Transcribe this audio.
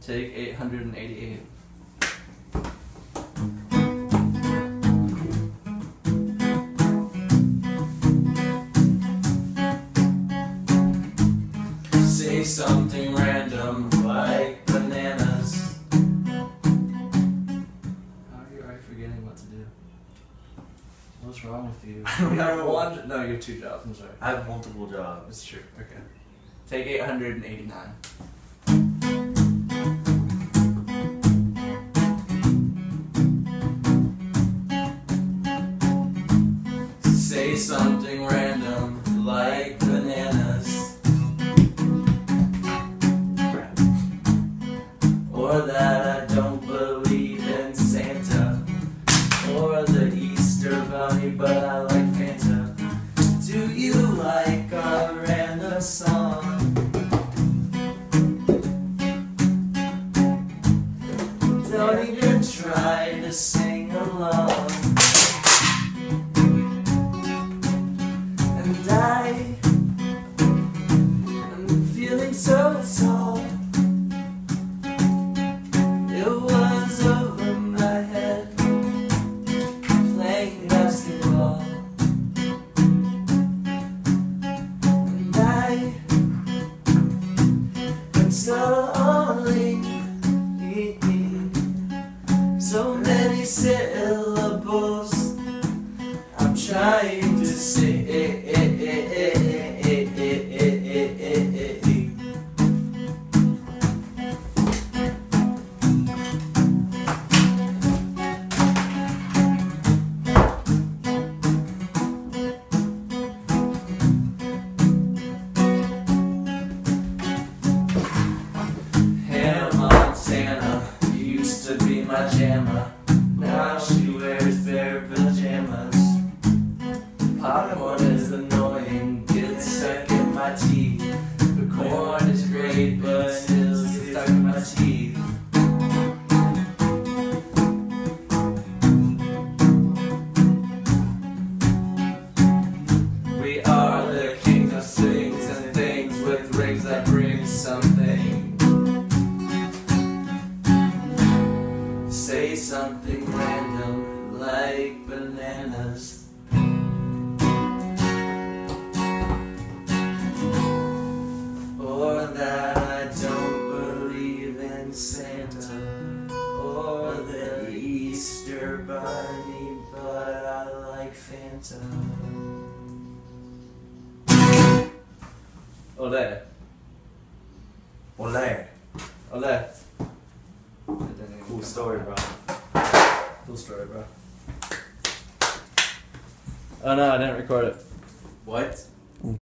Take 888. Say something random like bananas. How are you already forgetting what to do? What's wrong with you? I don't know. One. No, you have 2 jobs. I'm sorry. I have multiple jobs. It's true. Okay. Take 889. Say something random like bananas. Or that I don't believe in Santa. Or the Easter Bunny, but I like Fanta. Do you like our random song? Don't even try to sing along. And I'm feeling so tall. It was over my head, playing basketball. And I'm slowly, so many syllables I'm trying to say. Montana used to be my Jamma. Now she wears bare pajamas. Popcorn is annoying, gets stuck in my teeth. The corn is great, but it still gets stuck in my teeth. We are the kings of things and things with rings that bring something. Say something random like bananas. Or that I don't believe in Santa. Or the Easter Bunny, but I like Fanta. Ole. Ole. Ole. Cool story, bro. Cool story, bro. Oh no, I didn't record it. What?